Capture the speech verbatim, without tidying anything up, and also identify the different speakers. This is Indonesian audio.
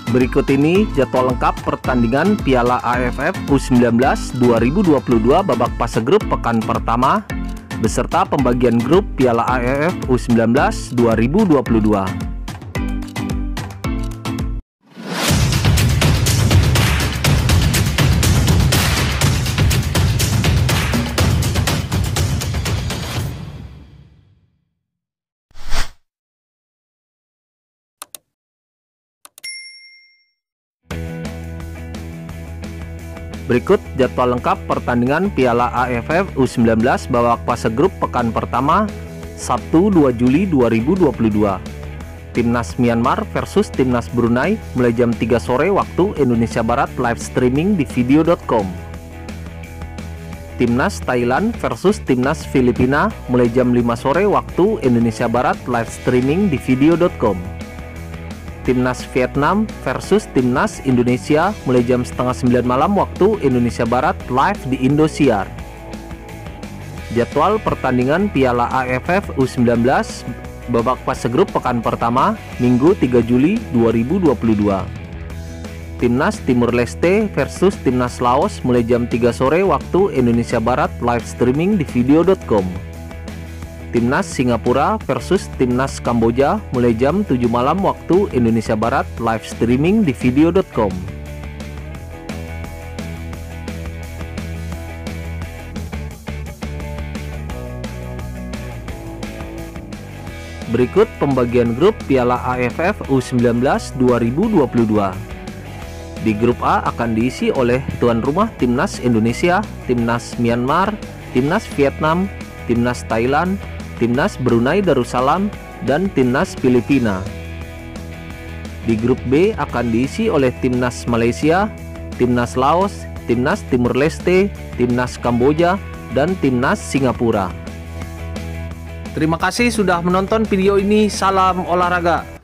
Speaker 1: Berikut ini jadwal lengkap pertandingan Piala A F F U sembilan belas dua ribu dua puluh dua babak fase grup pekan pertama beserta pembagian grup Piala A F F U sembilan belas dua ribu dua puluh dua. Berikut jadwal lengkap pertandingan Piala A F F U sembilan belas babak fase grup pekan pertama Sabtu dua Juli dua ribu dua puluh dua. Timnas Myanmar versus Timnas Brunei mulai jam tiga sore waktu Indonesia Barat, live streaming di video dot com. Timnas Thailand versus Timnas Filipina mulai jam lima sore waktu Indonesia Barat, live streaming di video dot com. Timnas Vietnam versus Timnas Indonesia mulai jam setengah sembilan malam waktu Indonesia Barat, live di Indosiar. Jadwal pertandingan Piala A F F U sembilan belas babak fase grup pekan pertama Minggu tiga Juli dua ribu dua puluh dua. Timnas Timur Leste versus Timnas Laos mulai jam tiga sore waktu Indonesia Barat, live streaming di video dot com. Timnas Singapura versus Timnas Kamboja mulai jam tujuh malam waktu Indonesia Barat, live streaming di video dot com. Berikut pembagian grup Piala A F F U sembilan belas dua ribu dua puluh dua. Di grup A akan diisi oleh tuan rumah Timnas Indonesia, Timnas Myanmar, Timnas Vietnam, Timnas Thailand, Timnas Brunei Darussalam, dan Timnas Filipina. Di grup B akan diisi oleh Timnas Malaysia, Timnas Laos, Timnas Timur Leste, Timnas Kamboja, dan Timnas Singapura. Terima kasih sudah menonton video ini. Salam olahraga.